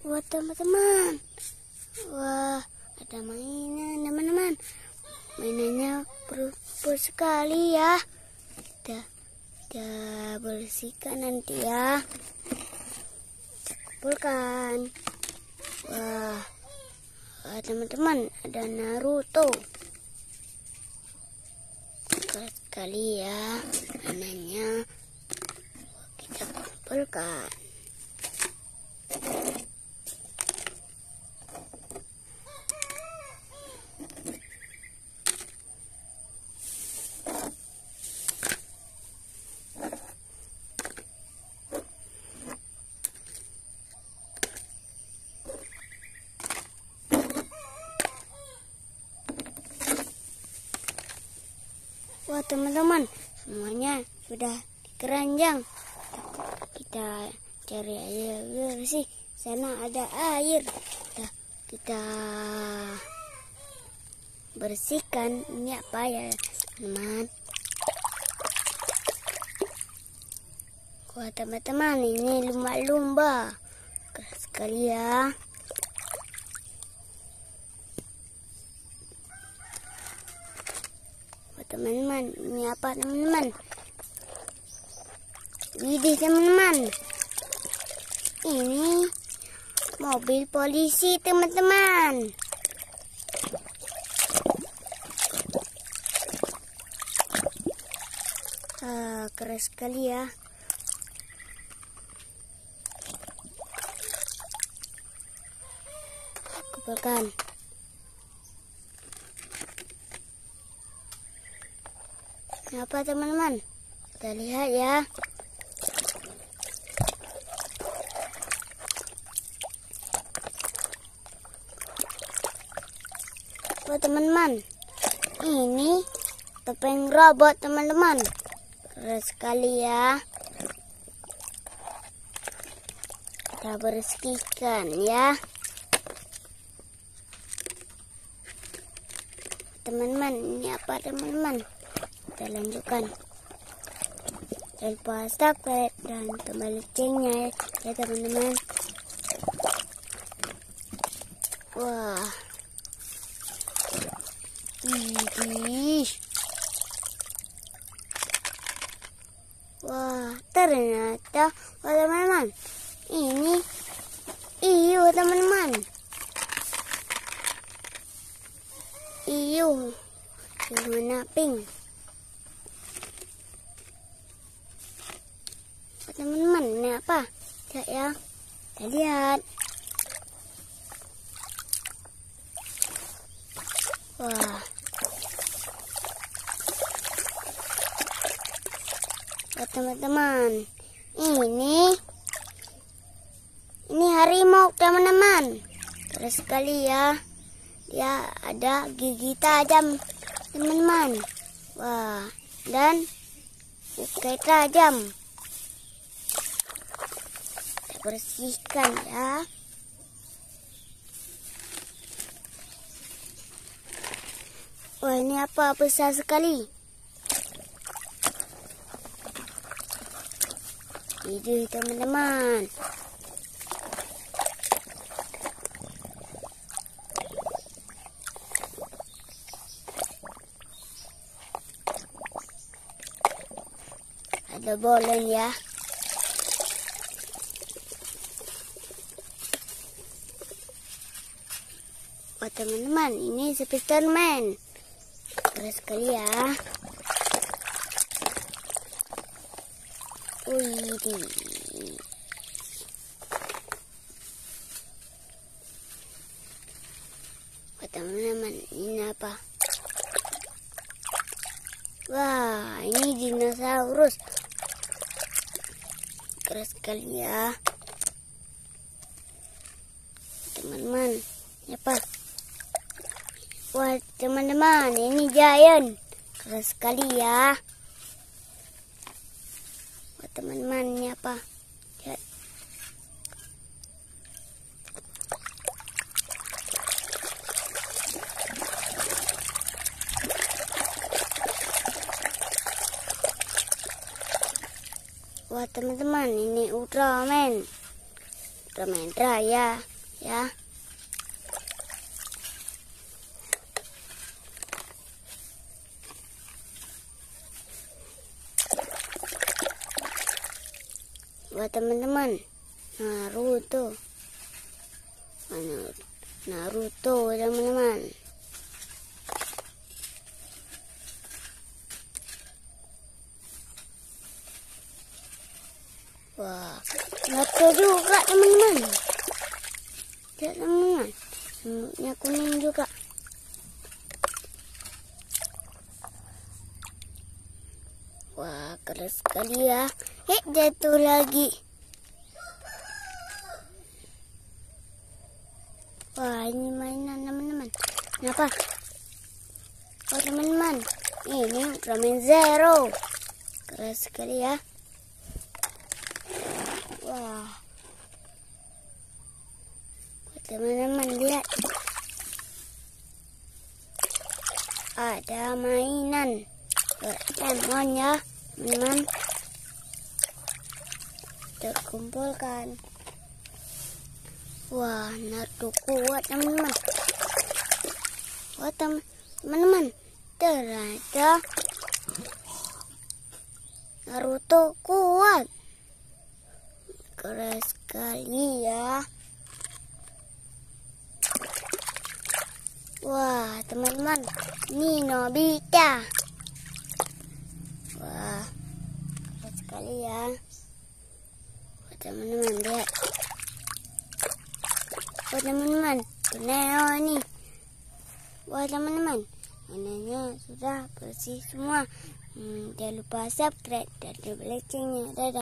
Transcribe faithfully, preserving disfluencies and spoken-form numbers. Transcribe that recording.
Wah teman-teman, wah ada mainan teman-teman. Mainannya ber sekali ya. Kita, kita bersihkan nanti ya. Kumpulkan. Wah, wah teman-teman, ada Naruto. Keren sekali ya mainannya. Kita kumpulkan. Wah teman-teman, semuanya sudah dikeranjang. Kita cari air bersih. Sana ada air. Kita, kita bersihkan. Ini apa ya teman? Wah teman-teman, ini lumba-lumba. Keren sekali ya. Teman-teman, ini apa teman-teman? Widih teman-teman, ini mobil polisi teman-teman. Ah, keren sekali ya. Kumpulkan. Apa teman-teman? Kita lihat ya. Wah teman-teman, ini topeng robot teman-teman. Keren sekali ya. Kita bersihkan ya. Teman-teman, ini apa teman-teman? Kita lanjutkan. Jangan lupa subscribe dan tombol loncengnya ya teman-teman. Wah, ini, wah ternyata wah teman-teman, ini iyo teman-teman, iyo warna pink. Teman-teman, ini apa? Lihat ya. Kita lihat. Wah. Wah, teman-teman. Ini ini harimau, teman-teman. Keren sekali ya. Dia ada gigi tajam, teman-teman. Wah, dan ukai tajam. Bersihkan ya. Wah ini apa, besar sekali. Ini teman-teman. Ada bolen ya. Wah teman-teman, ini Spiderman. Keren sekali ya. Wih. Wah teman-teman, ini apa? Wah, ini dinosaurus. Keren sekali ya. Teman-teman, ini apa? Wah teman-teman, ini giant. Keren sekali ya. Wah teman-teman, ini apa? Lihat. Wah teman-teman, ini Ultraman. Ultraman Raya. ya. Buat teman-teman Naruto, Naruto teman-teman. Wah, Naruto juga teman-teman. Lihat teman-teman, semutnya kuning juga. Wah, keras sekali ya. Eh, jatuh lagi. Wah, ini mainan teman-teman. Kenapa? Oh teman-teman, ini Ultraman Zero. Keras sekali ya. Wah, teman-teman lihat. Ada mainan Doraemon ya, teman-teman. Terkumpulkan. Wah, Naruto kuat teman-teman. Wah teman-teman, ternyata Naruto kuat. Keras sekali ya. Wah teman-teman, ini Nobita. Wah, keras sekali ya. Wah teman-teman lihat. Wah teman-teman, Neo ini. Wah teman-teman, mainannya sudah bersih semua. Hmm, jangan lupa subscribe dan di loncengnya. Dadah.